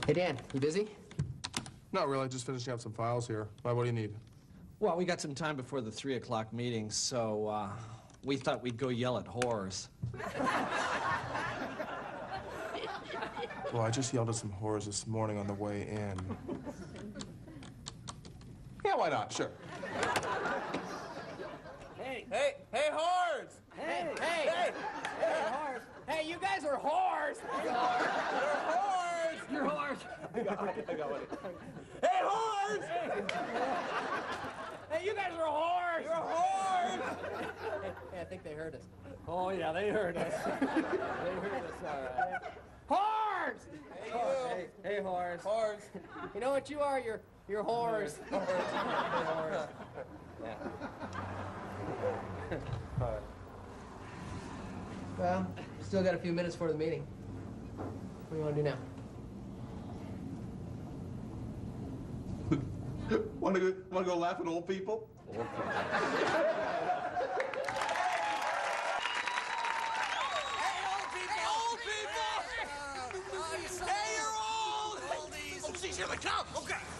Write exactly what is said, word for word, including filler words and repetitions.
Hey, Dan, you busy? Not really, just finishing up some files here. Why, what do you need? Well, we got some time before the three o'clock meeting, so uh, we thought we'd go yell at whores. Well, I just yelled at some whores this morning on the way in. Yeah, why not? Sure. Hey, hey, hey, whores! Hey, hey, hey, hey, whores! Hey, you guys are whores! You're whores! You're whores! I got it, I got it. Hey, whores! Hey, you guys are whores! You're whores! Hey, hey, I think they heard us. Oh, yeah, they heard us. They heard us, all right. Whores! Hey, you. Hey, hey, whores. Whores. You know what you are? You're, you're whores. Whores. Whores. Yeah. All right. Well, still got a few minutes for the meeting. What do you want to do now? Want to go? Want to go laugh at old people? Hey, old people! Hey, old people! Hey, you're old! Oh, geez, here they come! Okay.